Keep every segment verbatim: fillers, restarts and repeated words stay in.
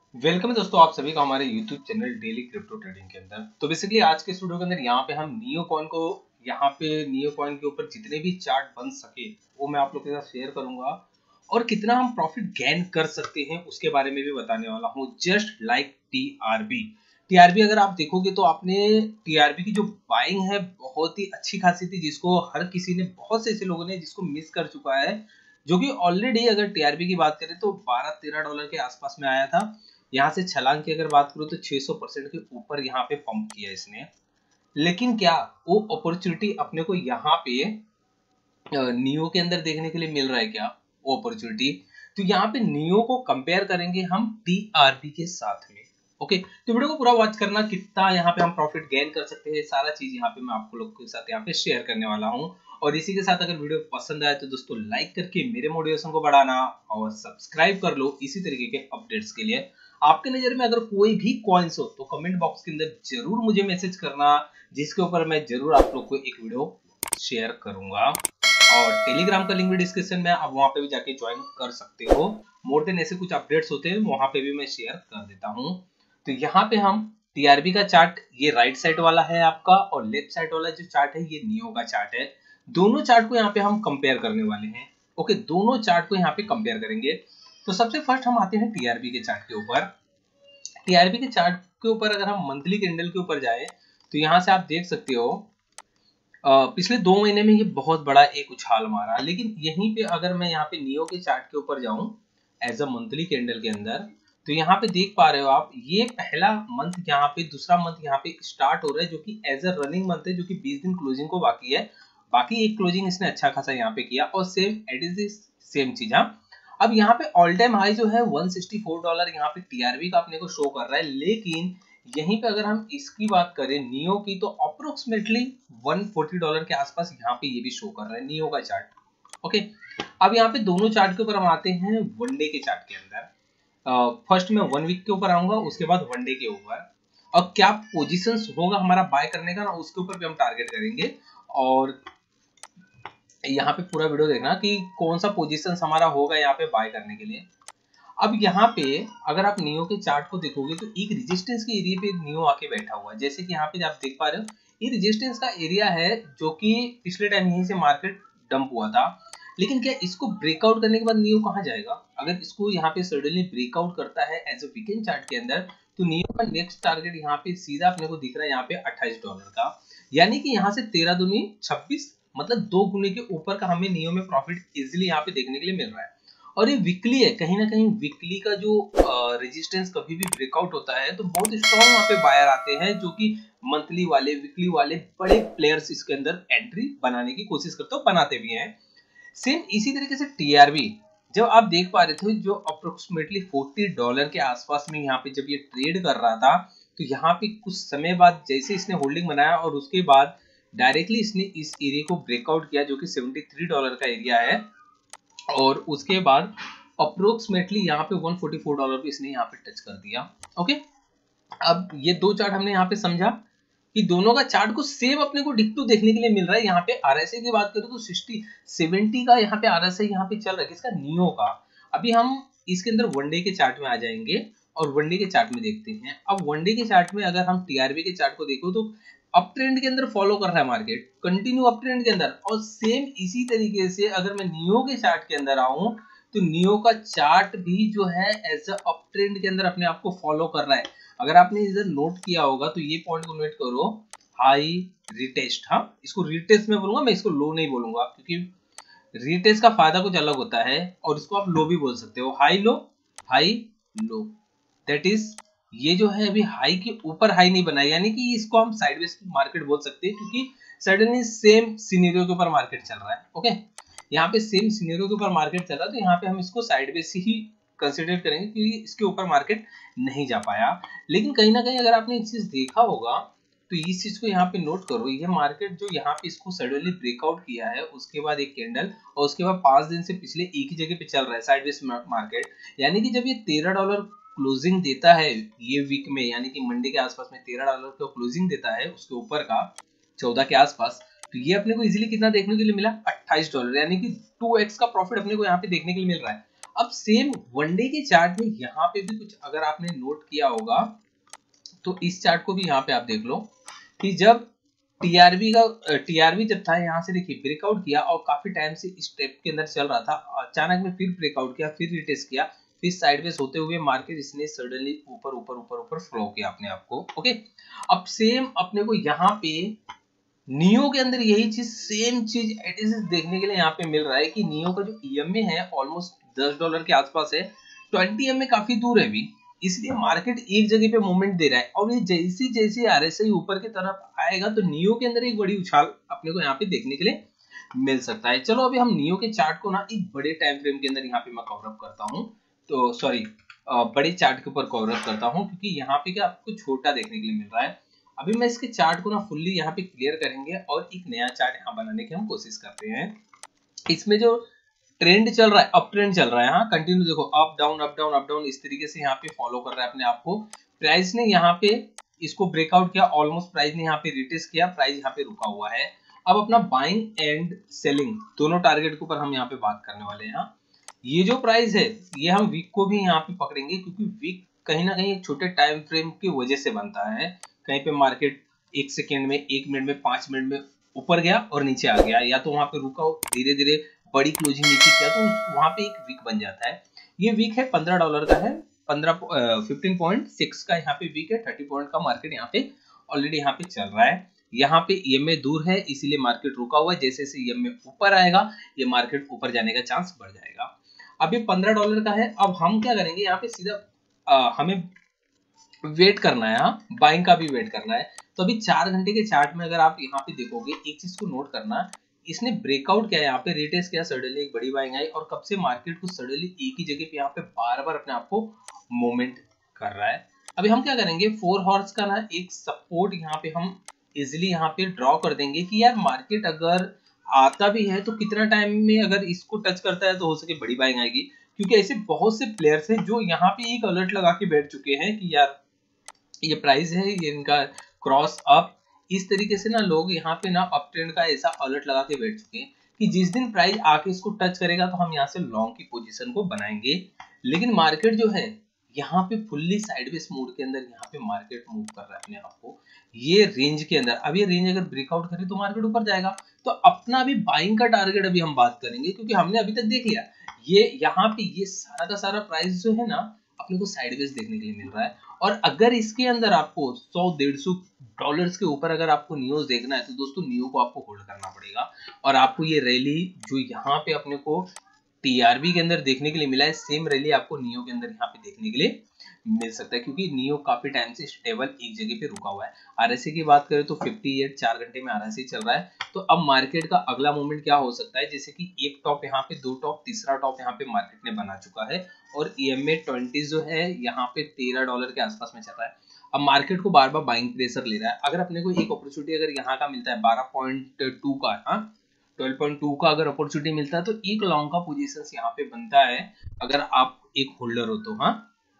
Welcome है दोस्तों आप सभी का हमारे YouTube channel Daily Crypto Trading के अंदर। तो बेसिकली आज के इस वीडियो के अंदर यहाँ पे हम नियो कॉइन को यहाँ पे नियो कॉइन के ऊपर जितने भी चार्ट बन सके वो मैं आप लोग के साथ शेयर करूंगा और कितना हम प्रॉफिट गेन कर सकते हैं उसके बारे में भी बताने वाला हूँ। जस्ट लाइक टीआरबी टीआरबी अगर आप देखोगे तो आपने टीआरबी की जो बाइंग है बहुत ही अच्छी खासी थी, जिसको हर किसी ने, बहुत से ऐसे लोगों ने जिसको मिस कर चुका है, जो कि ऑलरेडी अगर टीआरबी की बात करें तो बारह तेरह डॉलर के आसपास में आया था। यहाँ से छलांग की अगर बात करूं तो छह सौ परसेंट के ऊपर यहाँ पे पंप किया इसने। लेकिन क्या वो अपॉर्चुनिटी अपने को यहाँ पे नियो के अंदर देखने के लिए मिल रहा है क्या वो अपॉर्चुनिटी? तो यहाँ पे नियो को कंपेयर करेंगे हम टीआरपी के साथ में। ओके, तो वीडियो को पूरा वॉच करना, कितना यहाँ पे हम प्रॉफिट गेन कर सकते हैं, सारा चीज यहाँ पे मैं आपको लोग के साथ यहाँ पे शेयर करने वाला हूँ। और इसी के साथ अगर वीडियो पसंद आए तो दोस्तों लाइक करके मेरे मोटिवेशन को बढ़ाना और सब्सक्राइब कर लो इसी तरीके के अपडेट्स के लिए। आपके नजर में अगर कोई भी कॉइन्स हो तो कमेंट बॉक्स के अंदर जरूर मुझे मैसेज करना, जिसके ऊपर मैं जरूर आप लोग को एक वीडियो शेयर करूंगा। और टेलीग्राम का लिंक भी डिस्क्रिप्शन में, आप वहां पे भी जाके ज्वाइन कर सकते हो। मोर देन ऐसे कुछ अपडेट्स होते हैं वहां पे भी मैं शेयर कर देता हूं। तो यहाँ पे हम टीआरबी का चार्ट, ये राइट साइड वाला है आपका, और लेफ्ट साइड वाला जो चार्ट है ये नियो का चार्ट है। दोनों चार्ट को यहाँ पे हम कंपेयर करने वाले हैं। ओके, दोनों चार्ट को यहाँ पे कंपेयर करेंगे। तो सबसे फर्स्ट हम आते हैं टीआरबी के चार्ट के ऊपर। टीआरबी के चार्ट के ऊपर अगर हम मंथली कैंडल के ऊपर जाए तो यहाँ से आप देख सकते हो पिछले दो महीने में ये बहुत बड़ा एक उछाल मारा। लेकिन यहीं पे अगर मैं यहाँ पे नियो के चार्ट के ऊपर जाऊं एज अ मंथली कैंडल के अंदर, तो यहाँ पे देख पा रहे हो आप, ये पहला मंथ यहाँ पे, दूसरा मंथ यहाँ पे स्टार्ट हो रहा है जो कि एज अ रनिंग मंथ है, जो कि बीस दिन क्लोजिंग को बाकी है। बाकी एक क्लोजिंग इसने अच्छा खासा यहाँ पे किया और सेम एट इज सेम चीज। हाँ, अब यहाँ पे ऑल टाइम हाई जो है एक सौ चौंसठ डॉलर यहाँ पे टीआरबी का अपने को शो कर रहा है। लेकिन यहीं पे अगर हम इसकी बात करें नियो की, तो अप्रोक्सीमेटली एक सौ चालीस डॉलर के आसपास यहाँ पे ये भी शो कर रहा है नियो का चार्ट। ओके, अब यहाँ पे दोनों चार्ट के ऊपर हम आते हैं वनडे के चार्ट के अंदर। फर्स्ट मैं वन वीक के ऊपर आऊंगा, उसके बाद वनडे के ऊपर, और क्या पोजीशंस होगा हमारा बाय करने का ना, उसके ऊपर भी हम टारगेट करेंगे। और यहाँ पे पूरा वीडियो देखना कि कौन सा पोजीशंस हमारा होगा यहाँ पे बाय करने के लिए। अब यहाँ पे अगर आप नियो के चार्ट को देखोगे तो एक रेजिस्टेंस के एरिया पे नियो आके बैठा हुआ है। जैसे कि यहाँ पे आप देख पा रहे हो, ये रेजिस्टेंस का एरिया है जो कि पिछले टाइम यहीं से मार्केट डंप हुआ था। लेकिन क्या इसको ब्रेकआउट करने के बाद नियो कहाँ जाएगा? अगर इसको यहाँ पे सडनली ब्रेकआउट करता है एज अ वीकेंड चार्ट के अंदर, तो नियो का नेक्स्ट टारगेट यहाँ पे सीधा अपने को दिख रहा है यहाँ पे अट्ठाईस डॉलर का। यानी कि यहाँ से तेरह दूनी छब्बीस, मतलब दो गुने के ऊपर का हमें नियो में प्रॉफिट इजिली यहाँ पे देखने के लिए मिल रहा है। और ये वीकली है, कहीं ना कहीं वीकली का जो रेजिस्टेंस कभी भी ब्रेकआउट होता है तो बहुत स्ट्रॉन्ग वहां पे बायर आते हैं, जो कि मंथली वाले, वीकली वाले बड़े प्लेयर्स इसके अंदर एंट्री बनाने की कोशिश करते हो, बनाते भी हैं। सेम इसी तरीके से टीआरबी जब आप देख पा रहे थे, जो अप्रोक्सीमेटली चालीस डॉलर के आसपास में यहाँ पे जब ये ट्रेड कर रहा था, तो यहाँ पे कुछ समय बाद जैसे इसने होल्डिंग बनाया और उसके बाद डायरेक्टली इसने इस एरिया को ब्रेकआउट किया जो कि तिहत्तर डॉलर का एरिया है। और उसके बाद अप्रोक्सीमेटली यहाँ पे एक सौ चौवालीस डॉलर पे इसने यहाँ पे टच कर दिया। ओके, अब ये दो चार्ट हमने यहाँ पे समझा कि दोनों का चार्ट को सेम अपने को डिक्टो देखने के लिए मिल रहा है। यहाँ पे आरएसआई की बात करें तो साठ सत्तर का यहाँ पे आरएसआई यहाँ पे चल रहा है, किसका? नियो का। अभी हम इसके अंदर वनडे के चार्ट में आ जाएंगे और वनडे के चार्ट में देखते हैं। अब वनडे के चार्ट में अगर हम टीआरबी के चार्ट को देखो तो अप ट्रेंड के अंदर फॉलो कर रहा है मार्केट, कंटिन्यू अप ट्रेंड के अंदर। और सेम इसी तरीके से अगर मैं नियो के चार्ट के अंदर आऊं तो नियो का चार्ट भी जो है एज अ अप ट्रेंड के अंदर अपने आप को फॉलो कर रहा है। अगर आपने इधर नोट किया होगा तो ये पॉइंट को नोट करो, हाई रिटेस्ट। हाँ, इसको रिटेस्ट में बोलूंगा मैं, इसको लो नहीं बोलूंगा, क्योंकि रिटेस्ट का फायदा कुछ अलग होता है और इसको आप लो भी बोल सकते हो। High low, high low, that is ये जो है अभी हाई के ऊपर हाई नहीं बना, यानी कि इसको हम साइडवेज मार्केट बोल सकते हैं, क्योंकि सडनली सेम सिनेरियो के ऊपर मार्केट चल रहा है। ओके, यहाँ पे सेम सिनेरियो के ऊपर मार्केट चल रहा है, तो यहाँ पे हम इसको साइडवेज से ही कंसिडर करेंगे क्योंकि इसके ऊपर मार्केट नहीं जा पाया। लेकिन कहीं ना कहीं अगर आपने एक चीज देखा होगा तो इस चीज को यहाँ पे नोट करो, ये मार्केट जो यहाँ पे इसको सडनली ब्रेकआउट किया है, उसके बाद एक कैंडल, और उसके बाद पांच दिन से पिछले एक ही जगह पे चल रहा है साइडवेज मार्केट। यानी कि जब ये तेरह डॉलर क्लोजिंग देता है ये वीक में, यानी कि मंडे के आसपास में तेरह डॉलर का क्लोजिंग देता है उसके ऊपर का चौदह के आसपास, तो ये अपने को इजीली कितना देखने के लिए मिला? अट्ठाईस डॉलर, यानी कि टू एक्स का प्रॉफिट अपने को यहाँ पे देखने के लिए मिल रहा है। अब सेम वनडे के चार्ट में यहाँ पे भी कुछ अगर आपने नोट किया होगा तो इस चार्ट को भी यहाँ पे आप देख लो कि जब टीआरबी का टीआरबी जब था यहाँ से देखिए ब्रेकआउट किया और काफी टाइम से इस स्टेप के अंदर चल रहा था, अचानक में फिर ब्रेकआउट किया, फिर रिटेस्ट किया, फिर साइडवेज होते हुए मार्केट इसने सडनली ऊपर ऊपर ऊपर ऊपर फ्लो किया अपने आप को। ओके, अब सेम अपने को यहाँ पे नियो के अंदर यही चीज सेम चीज इट इज देखने के लिए यहाँ पे मिल रहा है कि नियो का जो ईएमए है ऑलमोस्ट दस डॉलर के आसपास है, ट्वेंटी एमए काफी दूर है अभी, इसलिए मार्केट एक जगह पे मूवमेंट दे रहा है। और ये जैसी जैसी आरएसआई ऊपर की तरफ आएगा तो नियो के अंदर एक बड़ी उछाल अपने को यहाँ पे देखने के लिए मिल सकता है। चलो अभी हम नियो के चार्ट को ना एक बड़े टाइम फ्रेम के अंदर यहाँ पे मैं कवर अप करता हूँ, तो सॉरी बड़े चार्ट के ऊपर कवर अप करता हूँ, क्योंकि यहाँ पे क्या आपको छोटा देखने के लिए मिल रहा है। अभी मैं इसके चार्ट को ना फुल्ली यहाँ पे क्लियर करेंगे और एक नया चार्ट यहाँ बनाने की हम कोशिश करते हैं। इसमें जो ट्रेंड चल रहा है, अप ट्रेंड चल रहा है, हाँ कंटिन्यू देखो, up down up down up down इस तरीके से यहाँ पे फॉलो कर रहा है अपने आप को। प्राइस ने यहाँ पे इसको ब्रेकआउट किया, ऑलमोस्ट प्राइस ने यहाँ पे रिटेस्ट किया, प्राइस यहाँ पे रुका हुआ है। अब अपना बाइंग एंड सेलिंग दोनों टारगेट के ऊपर हम यहाँ पे बात करने वाले हैं। ये जो प्राइस है ये हम वीक को भी यहाँ पे पकड़ेंगे, क्योंकि वीक कहीं ना कहीं एक छोटे टाइम फ्रेम की वजह से बनता है। कहीं पे मार्केट एक सेकेंड में, एक मिनट में, पांच मिनट में ऊपर गया और नीचे आ गया, या तो वहां पे रुका हो, धीरे धीरे बड़ी क्लोजिंग नीचे किया, तो वहां पे एक वीक बन जाता है। ये वीक है पंद्रह डॉलर का है, पंद्रह फिफ्टीन पॉइंट सिक्स का यहाँ पे वीक है, थर्टी पॉइंट का मार्केट यहाँ पे ऑलरेडी यहाँ पे चल रहा है। यहाँ पे ईएमए दूर है इसीलिए मार्केट रुका हुआ है, जैसे जैसे ईएमए ऊपर आएगा ये मार्केट ऊपर जाने का चांस बढ़ जाएगा। अब ये पंद्रह डॉलर का है, अब हम क्या करेंगे यहाँ पे सीधा आ, हमें वेट करना है, हाँ बाइंग का भी वेट करना है। तो अभी चार घंटे के चार्ट में अगर आप यहाँ पे देखोगे एक चीज को नोट करना, इसने ब्रेकआउट किया, यहाँ पे रिटेस्ट किया, सडनली एक बड़ी बाइंग आई और कब से मार्केट को सडनली एक ही जगह पे यहाँ पे बार बार अपने आप को मूवमेंट कर रहा है। अभी हम क्या करेंगे, फोर हॉर्स का ना एक सपोर्ट यहाँ पे हम इजिली यहाँ पे ड्रॉ कर देंगे कि यार मार्केट अगर आता भी है तो कितना टाइम में अगर इसको टच करता है तो हो सके बड़ी बाइंग आएगी, क्योंकि ऐसे बहुत से प्लेयर्स हैं जो यहाँ पे एक अलर्ट लगा के बैठ चुके हैं कि यार ये प्राइस है, ये इनका क्रॉस अप, इस तरीके से ना लोग यहाँ पे ना अप ट्रेंड का ऐसा अलर्ट लगा के बैठ चुके हैं कि जिस दिन प्राइस आके इसको टच करेगा तो हम यहाँ से लॉन्ग की पोजीशन को बनाएंगे। लेकिन मार्केट जो है यहाँ पे फुल्ली साइडवेज मोड के अंदर यहाँ पे मार्केट मूव कर रहा है अपने आप को ये रेंज के अंदर। अब ये रेंज अगर ब्रेकआउट करे तो मार्केट ऊपर जाएगा। तो अपना अभी बाइंग का टारगेट अभी हम बात करेंगे, क्योंकि हमने अभी तक देख लिया ये यहाँ पे ये सारा का सारा प्राइस जो है ना अपने को साइडवेज देखने के लिए मिल रहा है। और अगर इसके अंदर आपको सौ डेढ़ सौ डॉलर्स के ऊपर अगर आपको न्यूज देखना है तो दोस्तों नियो को आपको होल्ड करना पड़ेगा। और आपको ये रैली जो यहाँ पे अपने को टीआरबी के अंदर देखने के लिए मिला है, सेम रैली आपको नियो के अंदर यहाँ पे देखने के लिए मिल सकता है, क्योंकि नियो काफी टाइम से स्टेबल एक जगह पे रुका हुआ है। आरएसआई की बात करें तो अट्ठावन चार घंटे में आरएसआई चल रहा है। तो अब मार्केट का अगला मूवमेंट क्या हो सकता है, जैसे कि एक टॉप यहाँ पे, दो टॉप, तीसरा टॉप यहाँ पे मार्केट ने बना चुका है और ईएमए ट्वेंटी जो है यहाँ पे तेरह डॉलर के आसपास में चल रहा है। अब मार्केट को बार बार बाइंग प्रेशर ले रहा है। अगर अपने को एक अपॉर्चुनिटी अगर यहाँ का मिलता है बारह पॉइंट टू का, हाँ बारह पॉइंट टू का अगर अपॉर्चुनिटी मिलता है तो एक लॉन्ग का पोजीशन यहाँ पे बनता है अगर आप एक होल्डर हो तो, हाँ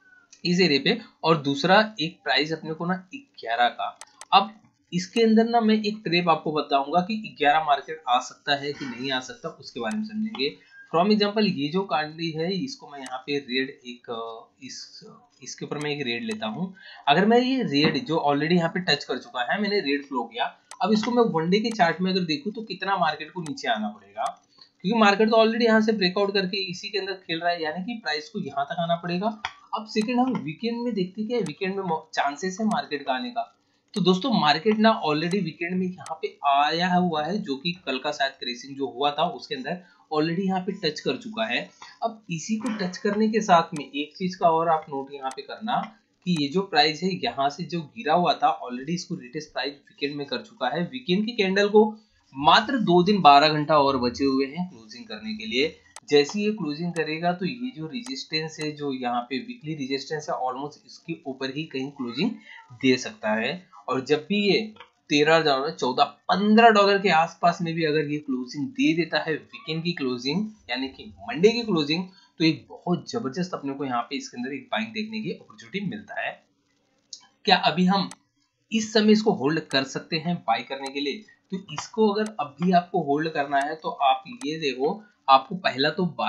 इस एरिया पे। और दूसरा एक प्राइस अपने को ना ग्यारह का। अब इसके अंदर ना मैं एक ट्रेप आपको बताऊंगा कि ग्यारह मार्केट आ सकता है कि नहीं आ सकता, उसके बारे में समझेंगे। फॉर एग्जांपल ये जो कैंडल है इसको मैं यहाँ पे रेड एक इस इसके ऊपर मैं एक रेड लेता हूँ। अगर मैं ये रेड जो ऑलरेडी यहाँ पे टच कर चुका है, मैंने रेड फ्लो किया, अब इसको मैं वनडे के चार्ट में अगर देखूँ तो कितना मार्केट को नीचे आना पड़ेगा, क्योंकि मार्केट तो ऑलरेडी यहाँ से ब्रेकआउट करके इसी के अंदर खेल रहा है, यानी कि प्राइस को यहाँ तक आना पड़ेगा। अब सेकंड हम वीकेंड में देखते हैं, वीकेंड में चांसेस है मार्केट का आने का। तो दोस्तों मार्केट ना ऑलरेडी वीकेंड में यहाँ पे आया हुआ है, जो कि कल का शायद क्रेसिंग जो हुआ था उसके अंदर ऑलरेडी यहाँ पे टच कर चुका है। अब इसी को टच करने के साथ में एक चीज का और आप नोट यहाँ पे करना कि ये जो प्राइस है यहाँ से जो गिरा हुआ था ऑलरेडी इसको रिटेस्ट प्राइस वीकेंड में कर चुका है। वीकेंड की कैंडल को मात्र दो दिन बारह घंटा और बचे हुए हैं क्लोजिंग करने के लिए। जैसे ये क्लोजिंग करेगा तो ये जो रेजिस्टेंस है, जो यहाँ पे वीकली रेजिस्टेंस है, ऑलमोस्ट इसके ऊपर ही कहीं क्लोजिंग दे सकता है। और जब भी ये तेरह डॉलर, चौदह, पंद्रह डॉलर के आसपास में भी अगर ये क्लोजिंग दे देता है वीकेंड की क्लोजिंग यानी कि मंडे की क्लोजिंग, तो एक बहुत जबरदस्त अपने को यहाँ पे इसके अंदर एक बाइंग देखने की अपॉर्चुनिटी मिलता है। क्या अभी हम इस समय इसको होल्ड कर सकते हैं बाय करने के लिए? तो इसको अगर अभी आपको होल्ड करना है तो आप ये देखो, आपको पहला तो बारह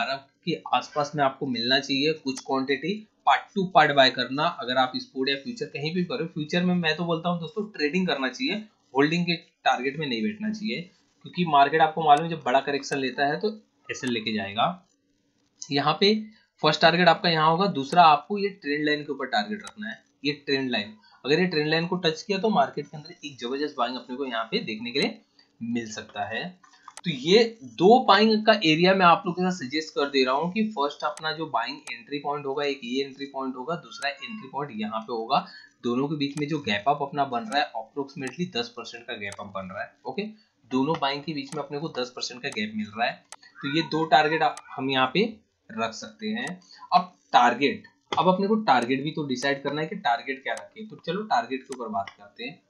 के आसपास में आपको मिलना चाहिए कुछ quantity. Part two part buy करना, अगर आप स्पोर्ट या फ्यूचर कहीं भी करो। फ्यूचर में मैं तो बोलता हूँ दोस्तों ट्रेडिंग करना चाहिए, होल्डिंग के टारगेट में नहीं बैठना चाहिए, क्योंकि मार्केट आपको मालूम है जब बड़ा करेक्शन लेता है तो ऐसे लेके जाएगा। यहाँ पे फर्स्ट टारगेट आपका यहाँ होगा। दूसरा आपको ये ट्रेंड लाइन के ऊपर टारगेट रखना है। ये ट्रेंड लाइन, अगर ये ट्रेंड लाइन को टच किया तो मार्केट के अंदर एक जबरदस्त बाइंग अपने को यहाँ पे देखने के लिए मिल सकता है। तो ये दो बाइंग का एरिया मैं आप लोग के साथ सजेस्ट कर दे रहा हूँ कि फर्स्ट अपना जो बाइंग एंट्री पॉइंट होगा, एक ये एंट्री पॉइंट होगा, दूसरा एंट्री पॉइंट यहाँ पे होगा। दोनों के बीच में जो गैप अप अपना बन रहा है अप्रोक्सीमेटली दस परसेंट का गैप अप बन रहा है। ओके, दोनों बाइंग के बीच में अपने को दस परसेंट का गैप मिल रहा है। तो ये दो टारगेट हम यहाँ पे रख सकते हैं। अब टारगेट, अब अपने को टारगेट भी तो डिसाइड करना है कि टारगेट क्या रखें। तो चलो टारगेट के ऊपर बात करते हैं।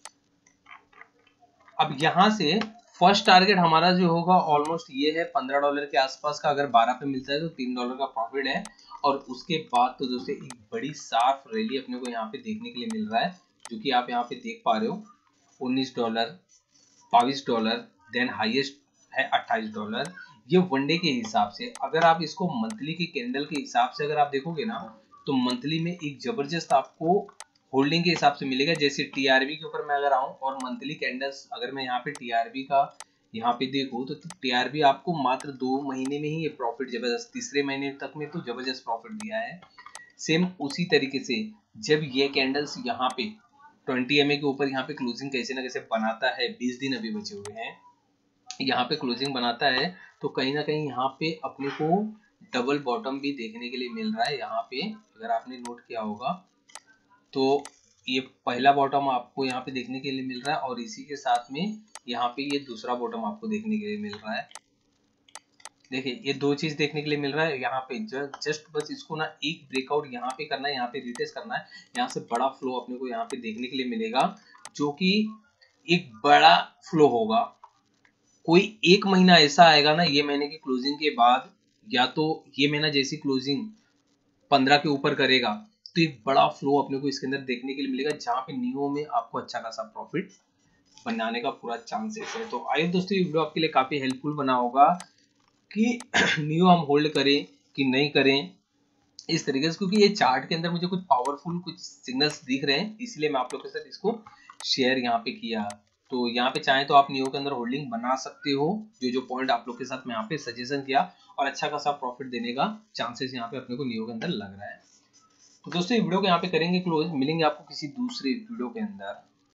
अब यहाँ से फर्स्ट टारगेट हमारा जो होगा ऑलमोस्ट ये है पंद्रह डॉलर के आसपास का। अगर बारह पे मिलता है तो तीन डॉलर का प्रॉफिट है। और उसके बाद तो दोस्तों एक बड़ी साफ रैली अपने को यहाँ पे देखने के लिए मिल रहा है, जो कि आप यहाँ पे देख पा रहे हो। उन्नीस डॉलर, बाईस डॉलर, देन हाईएस्ट है अट्ठाईस डॉलर। ये वनडे के हिसाब से, अगर आप इसको मंथली के कैंडल के हिसाब से अगर आप देखोगे ना, तो मंथली में एक जबरदस्त आपको होल्डिंग के हिसाब से मिलेगा। जैसे टीआरबी के ऊपर मैं अगर आऊं और मंथली कैंडल्स अगर मैं यहाँ पे टीआरबी का यहाँ पे देखूं तो टीआरबी आपको मात्र दो महीने में ही ये प्रॉफिट जबरदस्त, तीसरे महीने तक में तो जबरदस्त प्रॉफिट दिया है। सेम उसी तरीके से जब ये कैंडल्स यहाँ पे ट्वेंटी एम ए के ऊपर यहाँ पे क्लोजिंग कैसे ना कैसे बनाता है, बीस दिन अभी बचे हुए हैं, यहाँ पे क्लोजिंग बनाता है, तो कहीं ना कहीं यहाँ पे अपने को डबल बॉटम भी देखने के लिए मिल रहा है। यहाँ पे अगर आपने नोट किया होगा तो ये पहला बॉटम आपको यहाँ पे देखने के लिए मिल रहा है, और इसी के साथ में यहाँ पे ये दूसरा बॉटम आपको देखने के लिए मिल रहा है। देखिए ये दो चीज देखने के लिए मिल रहा है। यहाँ पे जस्ट बस इसको ना एक ब्रेकआउट यहाँ पे करना है, यहाँ पे रिटेस्ट करना है, यहाँ से बड़ा फ्लो अपने को यहाँ पे देखने के लिए मिलेगा, जो कि एक बड़ा फ्लो होगा। कोई एक महीना ऐसा आएगा ना ये महीने की क्लोजिंग के बाद, या तो ये महीना जैसी क्लोजिंग पंद्रह के ऊपर करेगा तो एक बड़ा फ्लो अपने को इसके अंदर देखने के लिए मिलेगा, जहां पे नियो में आपको अच्छा खासा प्रॉफिट बनाने का पूरा चांसेस है। तो आइए दोस्तों ये वीडियो आपके लिए काफी हेल्पफुल बना होगा कि नियो हम होल्ड करें कि नहीं करें इस तरीके से, क्योंकि ये चार्ट के अंदर मुझे कुछ पावरफुल कुछ सिग्नल्स दिख रहे हैं, इसलिए मैं आप लोग के साथ इसको शेयर यहाँ पे किया। तो यहाँ पे चाहे तो आप नियो के अंदर होल्डिंग बना सकते हो, जो जो पॉइंट आप लोग के साथ मैं यहाँ पे सजेशन किया, और अच्छा खासा प्रॉफिट देने का चांसेस यहाँ पे अपने को नियो के अंदर लग रहा है। तो दोस्तों ये वीडियो को यहाँ पे करेंगे क्लोज, मिलेंगे आपको किसी दूसरे वीडियो के अंदर।